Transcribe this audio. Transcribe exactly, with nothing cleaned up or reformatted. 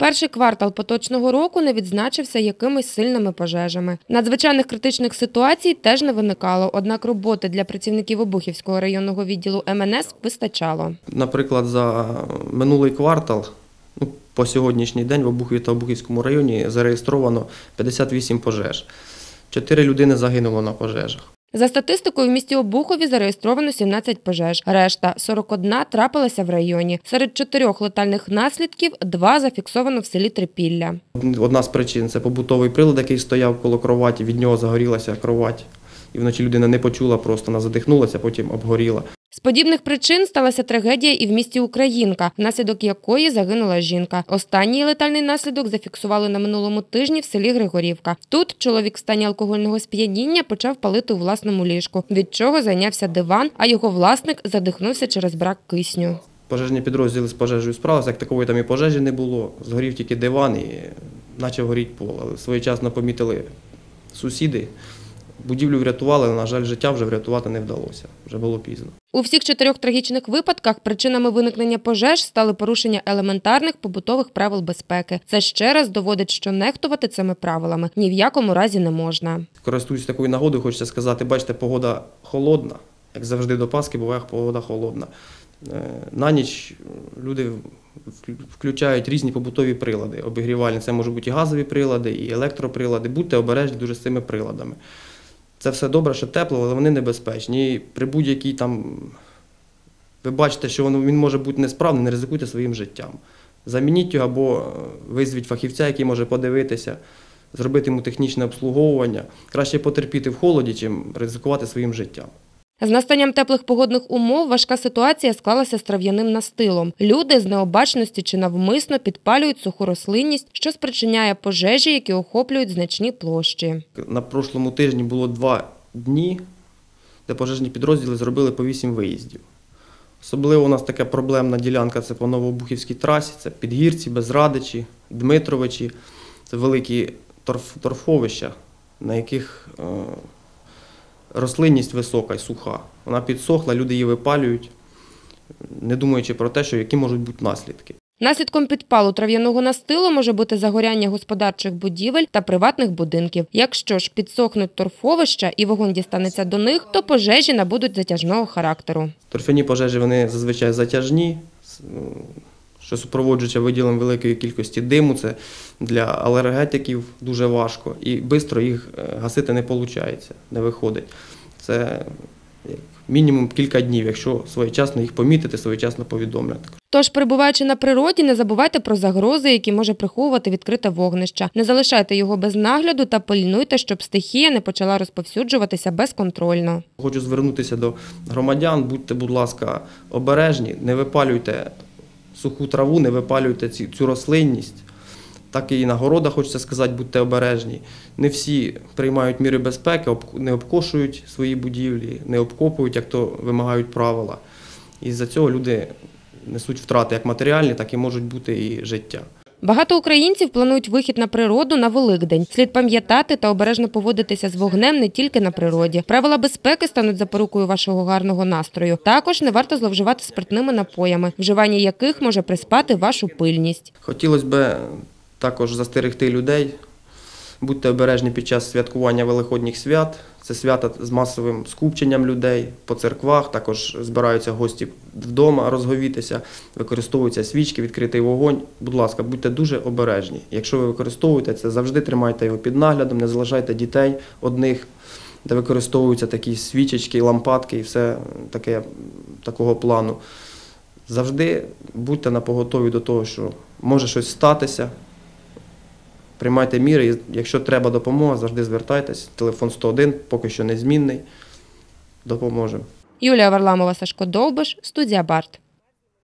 Перший квартал поточного року не відзначився якимись сильними пожежами. Надзвичайних критичних ситуацій теж не виникало, однак роботи для працівників Обухівського районного відділу Ем Ен Ес вистачало. Наприклад, за минулий квартал, ну, по сьогоднішній день в Обухові та Обухівському районі зареєстровано п'ятдесят вісім пожеж. Чотири людини загинуло на пожежах. За статистикою, в місті Обухові зареєстровано сімнадцять пожеж. Решта – сорок одна – трапилася в районі. Серед чотирьох летальних наслідків – два зафіксовано в селі Трипілля. Одна з причин – це побутовий прилад, який стояв коло кроваті, від нього загорілася кровать. І вночі людина не почула, просто вона задихнулася, потім обгоріла. З подібних причин сталася трагедія і в місті Українка, внаслідок якої загинула жінка. Останній летальний наслідок зафіксували на минулому тижні в селі Григорівка. Тут чоловік в стані алкогольного сп'яніння почав палити у власному ліжку, від чого зайнявся диван, а його власник задихнувся через брак кисню. Пожежні підрозділи з пожежею справилися, як такової там і пожежі не було. Згорів тільки диван і почав горіти пол. Але своєчасно помітили сусіди. Будівлю врятували, але, на жаль, життя вже врятувати не вдалося. Вже було пізно. У всіх чотирьох трагічних випадках причинами виникнення пожеж стали порушення елементарних побутових правил безпеки. Це ще раз доводить, що нехтувати цими правилами ні в якому разі не можна. Користуючись такою нагодою, хочеться сказати, бачите, погода холодна. Як завжди до Пасхи буває погода холодна. На ніч люди включають різні побутові прилади, обігрівальні. Це можуть бути і газові прилади, і електроприлади. Будьте обережні дуже з цими приладами. Це все добре, що тепло, але вони небезпечні. І при будь-якій там, ви бачите, що він може бути несправним, не ризикуйте своїм життям. Замініть його або визвіть фахівця, який може подивитися, зробити йому технічне обслуговування. Краще потерпіти в холоді, чим ризикувати своїм життям. З настанням теплих погодних умов важка ситуація склалася з трав'яним настилом. Люди з необачності чи навмисно підпалюють суху рослинність, що спричиняє пожежі, які охоплюють значні площі. На прошлому тижні було два дні, де пожежні підрозділи зробили по вісім виїздів. Особливо у нас така проблемна ділянка – це по Новообухівській трасі, це Підгірці, Безрадичі, Дмитровичі. Це великі торф, торфовища, на яких е, рослинність висока і суха. Вона підсохла, люди її випалюють, не думаючи про те, що які можуть бути наслідки. Наслідком підпалу трав'яного настилу може бути загоряння господарчих будівель та приватних будинків. Якщо ж підсохнуть торфовища і вогонь дістанеться до них, то пожежі набудуть затяжного характеру. Торфяні пожежі, вони зазвичай затяжні, що супроводжується виділенням великої кількості диму. Це для алергетиків дуже важко. І швидко їх гасити не виходить, не виходить. Це мінімум кілька днів, якщо своєчасно їх помітити, своєчасно повідомляти. Тож, перебуваючи на природі, не забувайте про загрози, які може приховувати відкрите вогнище. Не залишайте його без нагляду та пильнуйте, щоб стихія не почала розповсюджуватися безконтрольно. Хочу звернутися до громадян, будьте, будь ласка, обережні, не випалюйте суху траву, не випалюйте цю рослинність. Так і на городах, хочеться сказати, будьте обережні. Не всі приймають міри безпеки, не обкошують свої будівлі, не обкопують, як то вимагають правила. І з-за цього люди несуть втрати як матеріальні, так і можуть бути і життя. Багато українців планують вихід на природу на Великдень. Слід пам'ятати та обережно поводитися з вогнем не тільки на природі. Правила безпеки стануть запорукою вашого гарного настрою. Також не варто зловживати спиртними напоями, вживання яких може приспати вашу пильність. Хотілося б також застерегти людей. Будьте обережні під час святкування великодніх свят. Це свята з масовим скупченням людей по церквах, також збираються гості вдома розговітися, використовуються свічки, відкритий вогонь. Будь ласка, будьте дуже обережні. Якщо ви використовуєте це, завжди тримайте його під наглядом, не залишайте дітей одних, де використовуються такі свічечки, лампадки і все таке, такого плану. Завжди будьте напоготові до того, що може щось статися. Приймайте міри, якщо треба допомога, завжди звертайтесь. Телефон сто один, поки що незмінний. Допоможемо. Юлія Варламова, Сашко Довбиш, студія Барт.